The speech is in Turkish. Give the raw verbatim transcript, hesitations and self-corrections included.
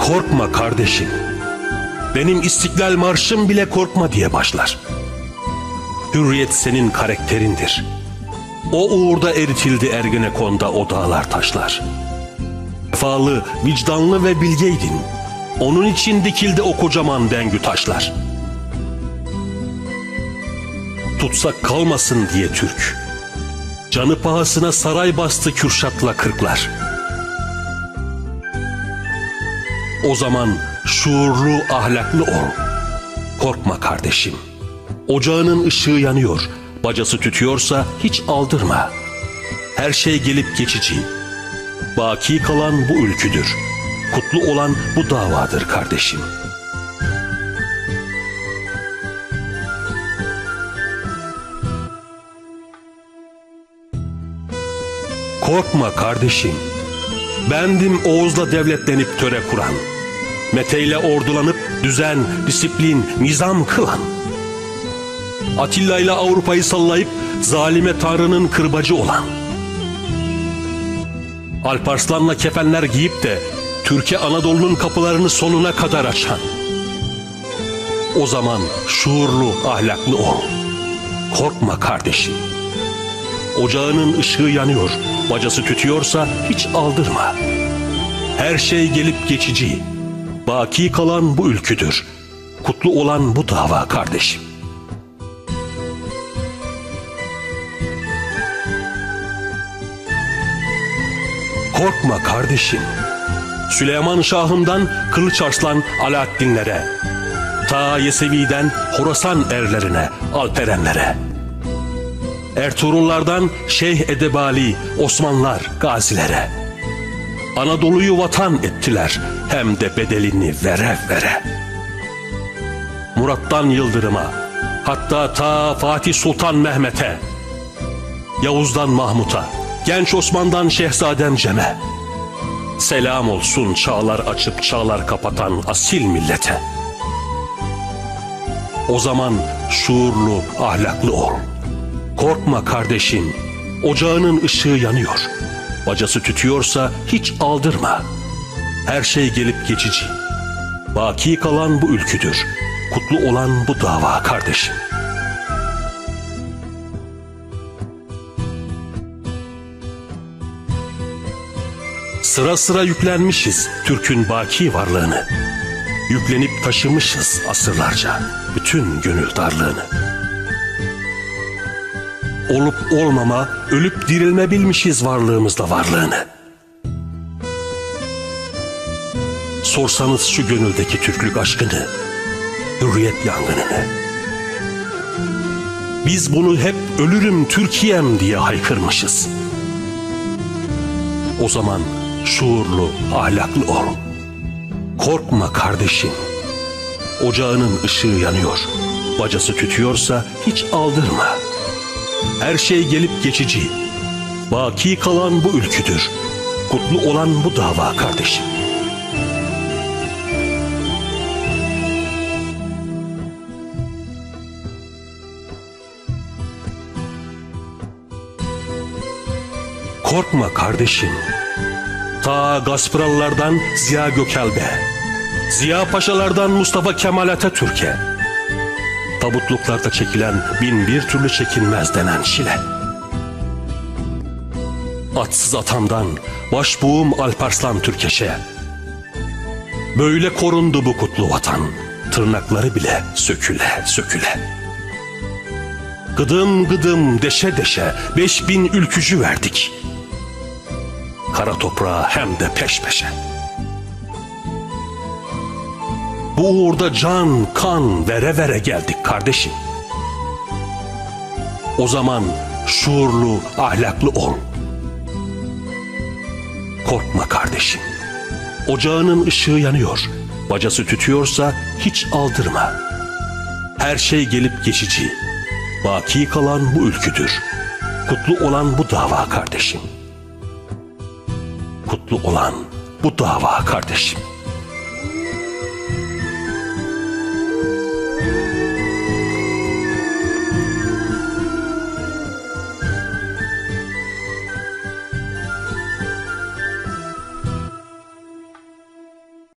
Korkma kardeşim, benim İstiklal Marşım bile korkma diye başlar. Hürriyet senin karakterindir. O uğurda eritildi Ergenekon'da o dağlar taşlar. Vefalı, vicdanlı ve bilgeydin. Onun için dikildi o kocaman dengü taşlar. Tutsak kalmasın diye Türk, canı pahasına saray bastı Kürşat'la Kırklar. O zaman şuurlu, ahlaklı ol. Korkma kardeşim, ocağının ışığı yanıyor, bacası tütüyorsa hiç aldırma. Her şey gelip geçici, baki kalan bu ülküdür. Kutlu olan bu davadır kardeşim. Korkma kardeşim, bendim Oğuz'la devletlenip töre kuran, Mete'yle ordulanıp düzen, disiplin, nizam kılan, Atilla'yla Avrupa'yı sallayıp zalime Tanrı'nın kırbacı olan, Alparslan'la kefenler giyip de Türkiye Anadolu'nun kapılarını sonuna kadar açan. O zaman şuurlu, ahlaklı ol. Korkma kardeşim. Ocağının ışığı yanıyor, bacası tütüyorsa hiç aldırma. Her şey gelip geçici, baki kalan bu ülküdür. Kutlu olan bu dava kardeşim. Korkma kardeşim. Süleyman Şah'ımdan Kılıç Arslan Alaaddinlere, ta Yesevi'den Horasan erlerine, Alperenlere, Ertuğrullardan Şeyh Edebali, Osmanlar, gazilere, Anadolu'yu vatan ettiler, hem de bedelini vere vere. Murat'tan Yıldırım'a, hatta ta Fatih Sultan Mehmet'e, Yavuz'dan Mahmut'a, Genç Osman'dan Şehzadem Cem'e, selam olsun çağlar açıp çağlar kapatan asil millete. O zaman şuurlu, ahlaklı ol. Korkma kardeşim, ocağının ışığı yanıyor. Bacası tütüyorsa hiç aldırma. Her şey gelip geçici. Baki kalan bu ülküdür. Kutlu olan bu dava kardeşim. Sıra sıra yüklenmişiz Türk'ün baki varlığını. Yüklenip taşımışız asırlarca bütün gönül darlığını. Olup olmama, ölüp dirilme bilmişiz varlığımızda varlığını. Sorsanız şu gönüldeki Türklük aşkını, hürriyet yangınını. Biz bunu hep ölürüm Türkiye'm diye haykırmışız. O zaman şuurlu, ahlaklı ol. Korkma kardeşim. Ocağının ışığı yanıyor. Bacası tütüyorsa hiç aldırma. Her şey gelip geçici. Baki kalan bu ülküdür. Kutlu olan bu dava kardeşim. Korkma kardeşim. Ta Gaspırallardan Ziya Gökalp'e, Ziya Paşalardan Mustafa Kemal Atatürk'e, tabutluklarda çekilen bin bir türlü çekinmez denen Şile. Atsız atamdan başbuğum Alparslan Türkeş'e, böyle korundu bu kutlu vatan, tırnakları bile söküle söküle. Gıdım gıdım deşe deşe beş bin ülkücü verdik. Kara toprağa hem de peş peşe. Bu uğurda can, kan vere vere geldik kardeşim. O zaman şuurlu, ahlaklı ol. Korkma kardeşim. Ocağının ışığı yanıyor. Bacası tütüyorsa hiç aldırma. Her şey gelip geçici. Baki kalan bu ülküdür. Kutlu olan bu dava kardeşim. Kutlu olan bu dava kardeşim.